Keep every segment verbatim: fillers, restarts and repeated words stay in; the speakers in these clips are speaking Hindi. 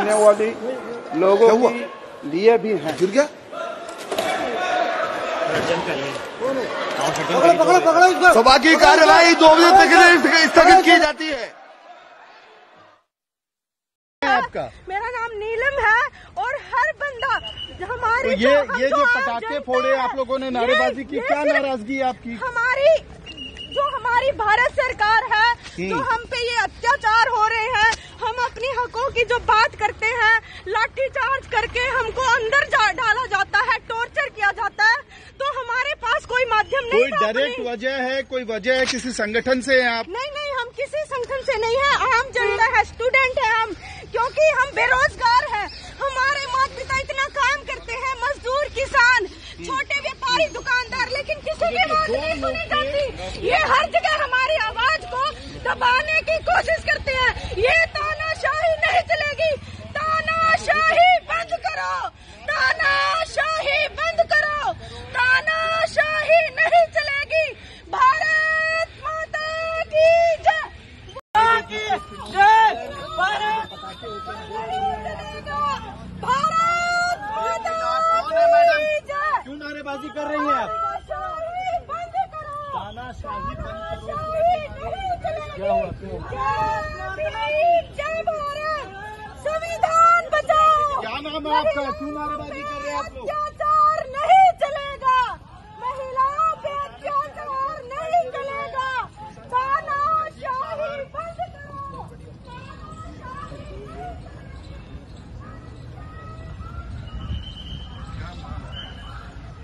रहने वाली लोगों के लिए भी हैं। गिर गया। सभा की कार्यवाही दो बजे तक स्थगित की जाती है। आपका मेरा नाम नीलम है और हर बंदा हमारी तो ये ये जो पटाखे फोड़े आप लोगों ने नारेबाजी की, क्या नाराजगी है आपकी? हमारी जो हमारी भारत सरकार है, जो हम पे ये अत्याचार हो रहे हैं, हम अपनी हकों की जो बात करते हैं, लाठीचार्ज करके हमको अंदर जा, डाला जाता है, टॉर्चर किया जाता है, तो हमारे पास कोई माध्यम नहीं। कोई डायरेक्ट वजह है, कोई वजह है, किसी संगठन से हैं आप? नहीं नहीं, हम किसी संगठन से नहीं है, आम जनता है, स्टूडेंट है हम, क्योंकि हम बेरोजगार हैं। हमारे माता पिता इतना काम करते हैं, मजदूर, किसान, छोटे व्यापारी, दुकानदार, लेकिन किसी की बात नहीं सुनी जाती। ये हर जगह हमारी आवाज को दबाने की कोशिश करते हैं। ये तानाशाही नहीं चलेगी, तानाशाही बंद करो, तानाशाही बंद करो, तानाशाही नहीं चलेगी। भारत माता की जय, जय भारत, भारत माता की जय। क्यों नारेबाजी कर रही हैं आप? तानाशाही बंद करो, तानाशाही बंद करो। जय भारत, संविधान बचाओ। क्या नाम है आपका? क्यों नारेबाजी कर रहे हैं आप लोग? अत्याचार नहीं चलेगा, महिलाओं पे अत्याचार नहीं चलेगा, तानाशाही बंद करो।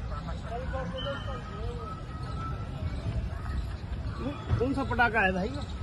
कौन सा पटाखा है भाई?